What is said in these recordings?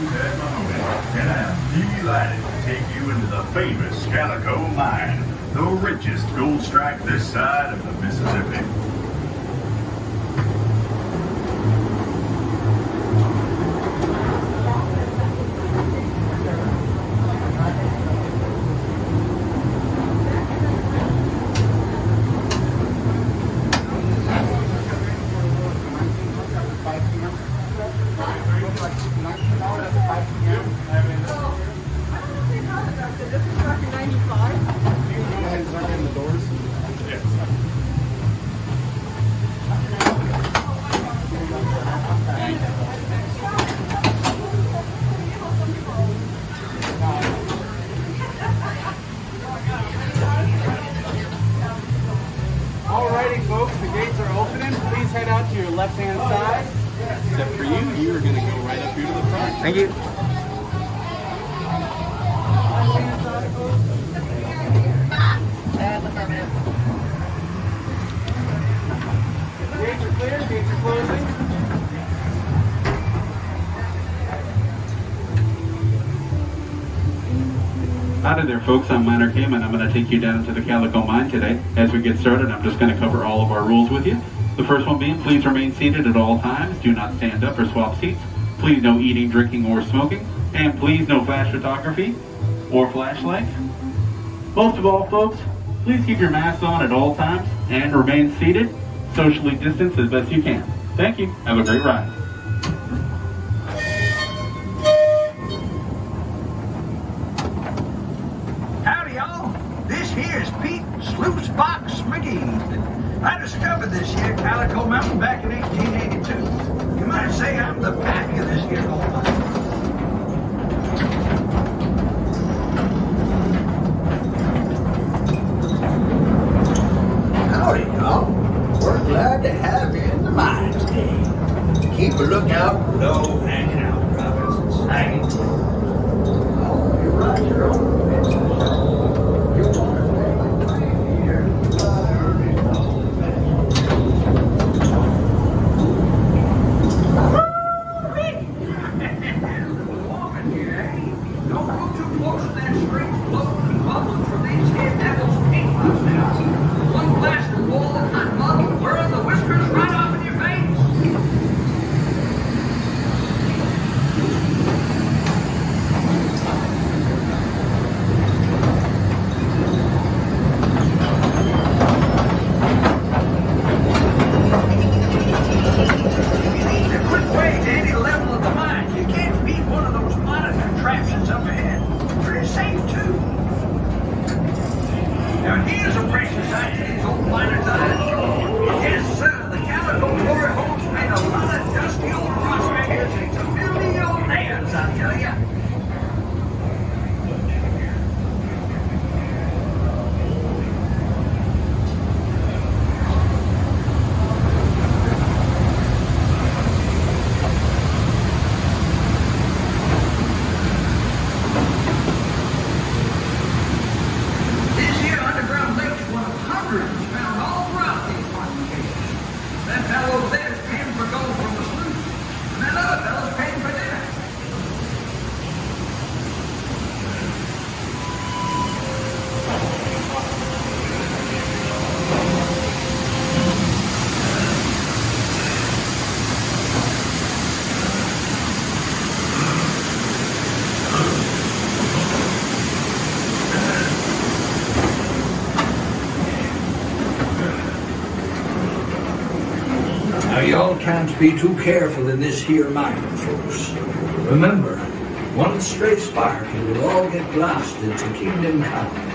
Ted Mahoney, and I'm delighted to take you into the famous Calico Mine, the richest gold strike this side of the Mississippi. Alrighty folks, the gates are opening. Please head out to your left-hand side. Except for you, you are going to go right up here to the front. Thank you. Gates are clear, gates are closing. Howdy there folks, I'm Miner Kim and I'm going to take you down to the Calico Mine today. As we get started, I'm just going to cover all of our rules with you. The first one being, please remain seated at all times. Do not stand up or swap seats. Please no eating, drinking, or smoking. And please no flash photography or flashlights. Most of all folks, please keep your masks on at all times and remain seated, socially distanced as best you can. Thank you. Have a great ride. Howdy, y'all. This here's Pete Sluice Box McGee. I discovered this here Calico Mountain back in 1882. You might say I'm the pappy of this here gold mine. Howdy, y'all. We're glad to have you in the mine today. Keep a lookout for low hanging out droppings and snagging. Oh, you're right, you're on. You want to stay here. Don't go too close to that stream floating and bubbling from these here devil's pink now. One blast of boiling hot mud will burn the whiskers right off in your face. A quick way to any level of the mine. You can't beat one of those monitor contraptions up ahead. Pretty safe, too. Now, here's a precious sight to these old miners' eyes. Yes, sir, the Calico quarry holes made a lot of dusty old prospectors into millionaires, I tell ya. This here underground lake's one of hundreds found all throughout these fortifications. That fellow over there is paying for gold from the sluice, and that other fellow's paying for dinner. Now, y'all can't be too careful in this here mine, folks. Remember, one stray spark and we'll all get blasted to Kingdom Come.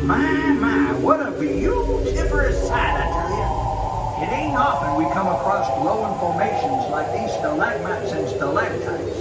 My, what a beautiferous sight, I tell you. It ain't often we come across glowing formations like these stalagmites and stalactites.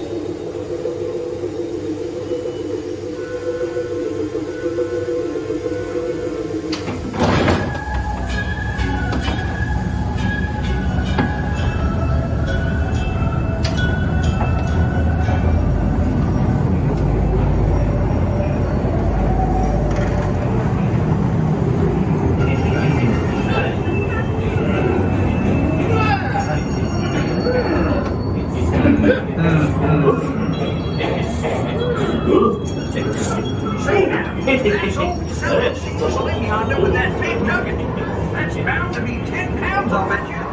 That's old silver seems sling yonder with that big nugget. That's bound to be 10 pounds, I'll bet you.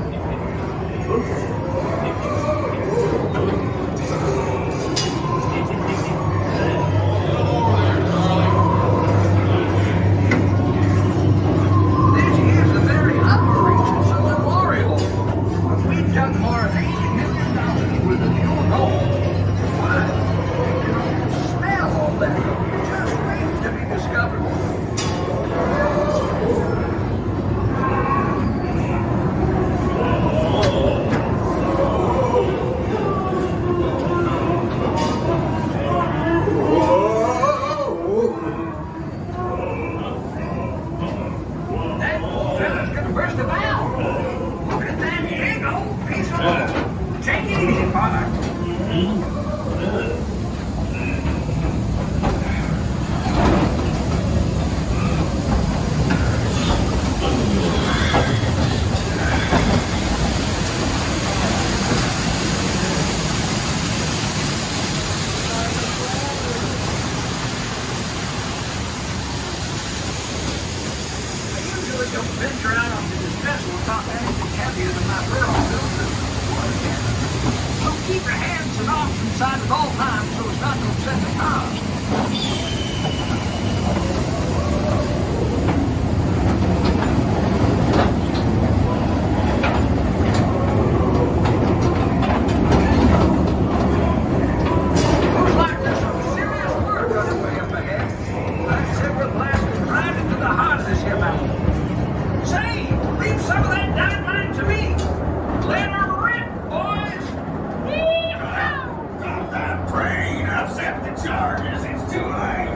This here's the very upper reaches of the glory hole. If we'd dug more than $80 million worth of pure gold, why, you can smell all that. To be discovered. That fella's gonna burst a valve. Look at that big old piece of wood. Take it easy, Father. Don't venture out on the vessel without anything heavier than my pearl bills. So keep your hands and arms inside at all times so as not to upset the cars. Looks like there's some serious work underway up ahead. That silver blast is right into the heart of this here mountain. Say, leave some of that dynamite to me. Let her rip, boys. Stop that train. Upset the charges. It's too late.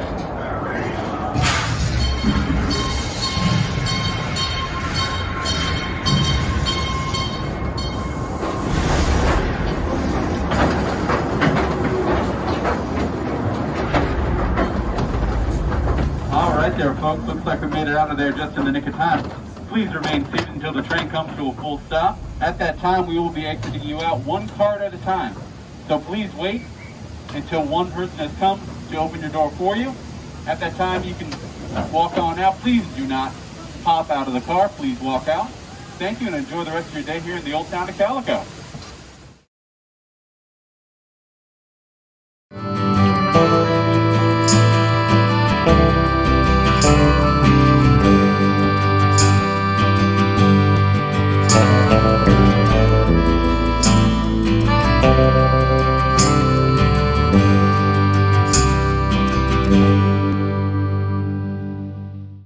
All right there, folks. Looks like we made it out of there just in the nick of time. Please remain seated until the train comes to a full stop. At that time, we will be exiting you out one card at a time. So please wait until one person has come to open your door for you. At that time, you can walk on out. Please do not hop out of the car. Please walk out. Thank you and enjoy the rest of your day here in the old town of Calico.